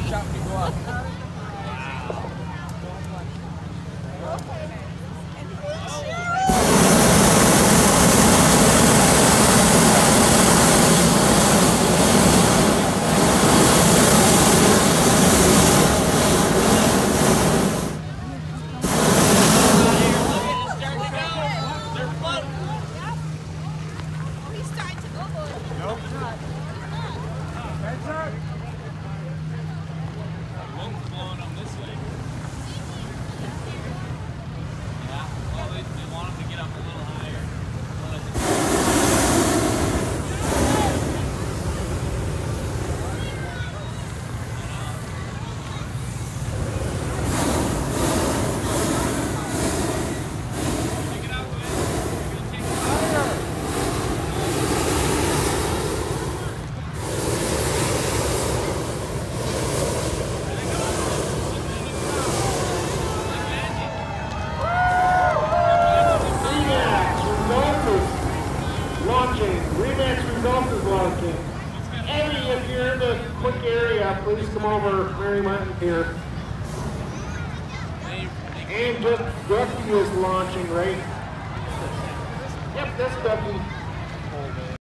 shot when you go up. Remax results is launching. Eddie, if you're in the quick area, please come over. Mary Martin here. And just Ducky is launching, right? Yep, that's Ducky.